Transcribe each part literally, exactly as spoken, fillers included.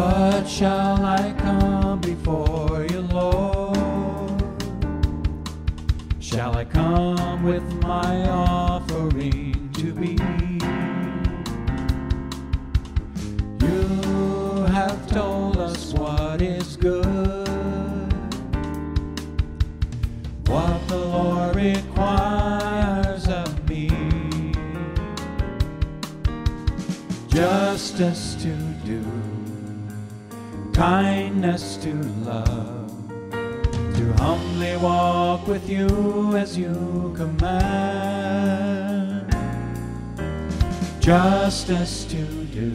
What shall I come before you, Lord? Shall I come with my offering to be? You have told us what is good, what the Lord requires of me. Justice to do, kindness to love, to humbly walk with you as you command. Justice to do,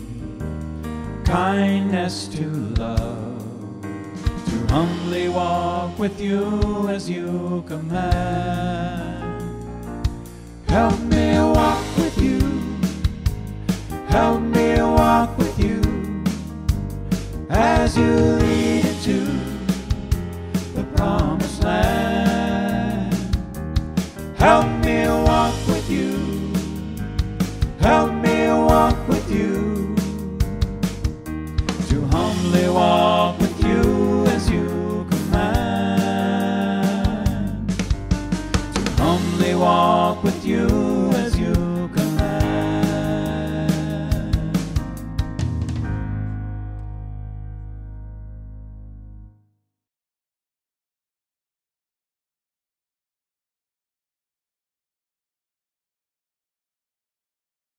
kindness to love, to humbly walk with you as you command. Help me walk with you, help me walk with you, as you